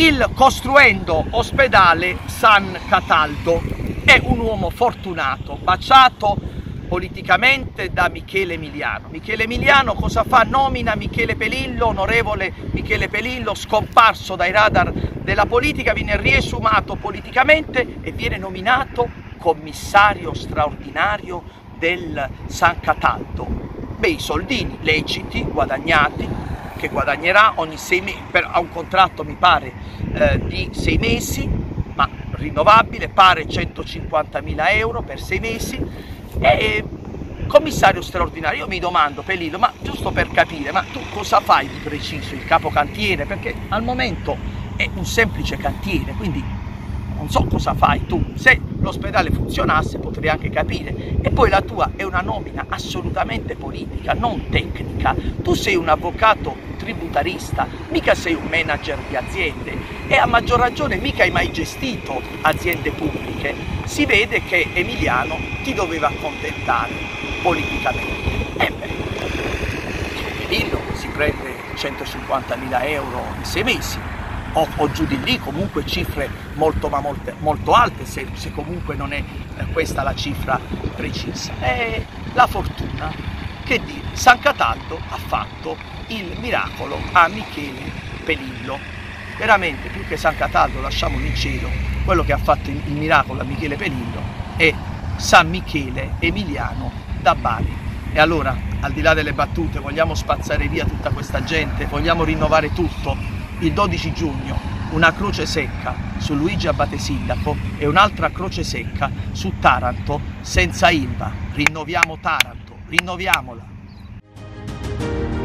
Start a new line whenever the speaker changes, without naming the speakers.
il costruendo ospedale San Cataldo. È un uomo fortunato, baciato politicamente da Michele Emiliano. Michele Emiliano cosa fa? Nomina Michele Pelillo, onorevole Michele Pelillo, scomparso dai radar della politica, viene riesumato politicamente e viene nominato commissario straordinario del San Cataldo. Bei soldini leciti, guadagnati, che guadagnerà ogni 6 mesi, ha un contratto mi pare di 6 mesi, ma rinnovabile, pare 150.000 euro per 6 mesi, e commissario straordinario. Io mi domando, Pelillo, ma giusto per capire, ma tu cosa fai di preciso, il capocantiere? Perché al momento è un semplice cantiere, quindi non so cosa fai tu. Se l'ospedale funzionasse potrei anche capire. E poi la tua è una nomina assolutamente politica, non tecnica. Tu sei un avvocato tributarista, mica sei un manager di aziende, e a maggior ragione mica hai mai gestito aziende pubbliche. Si vede che Emiliano ti doveva accontentare politicamente. E beh, Pelillo si prende 150.000 euro in 6 mesi. O giù di lì, comunque cifre molto alte, se comunque non è questa la cifra precisa. E la fortuna, che dire, San Cataldo ha fatto il miracolo a Michele Pelillo. Veramente, più che San Cataldo, lasciamolo in cielo, quello che ha fatto il miracolo a Michele Pelillo è San Michele Emiliano da Bari. E allora, al di là delle battute, vogliamo spazzare via tutta questa gente, vogliamo rinnovare tutto. Il 12 giugno una croce secca su Luigi Abate Sindaco e un'altra croce secca su Taranto senza Ilva. Rinnoviamo Taranto, rinnoviamola.